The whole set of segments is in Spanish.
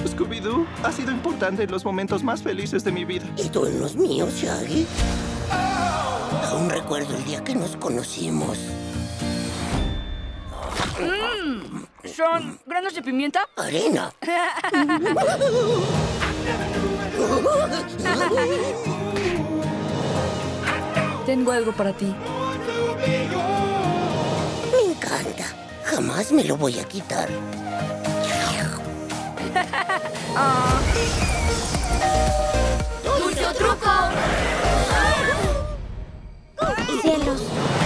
Scooby-Doo ha sido importante en los momentos más felices de mi vida. ¿Y tú en los míos, Shaggy? Aún recuerdo el día que nos conocimos. ¿Son granos de pimienta? Arena. Tengo algo para ti. Me encanta. Jamás me lo voy a quitar. ¡Dulce o truco! Cielos.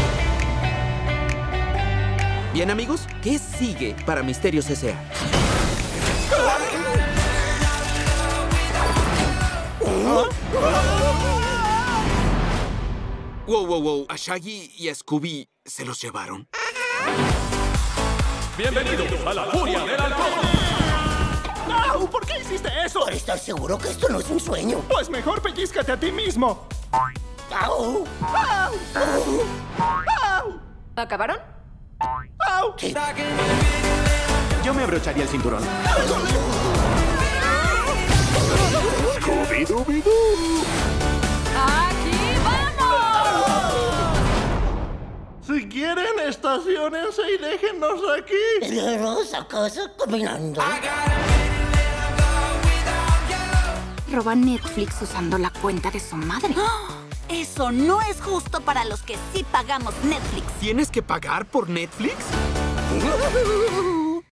Bien, amigos, ¿qué sigue para Misterios S.A.? Wow. ¿A Shaggy y a Scooby se los llevaron? Bienvenidos a la furia del halcón. ¡Au! ¿Por qué hiciste eso? Por estar seguro que esto no es un sueño. Pues mejor pellízcate a ti mismo. ¡Au! ¡Au! ¡Au! ¿Acabaron? ¡Au! Sí. Yo me abrocharía el cinturón. ¡Scooby-Dooby-Doo! ¡Aquí vamos! Si quieren, estaciónense y déjennos aquí. Iremos a casa caminando. Roban Netflix usando la cuenta de su madre. Eso no es justo para los que sí pagamos Netflix. ¿Tienes que pagar por Netflix?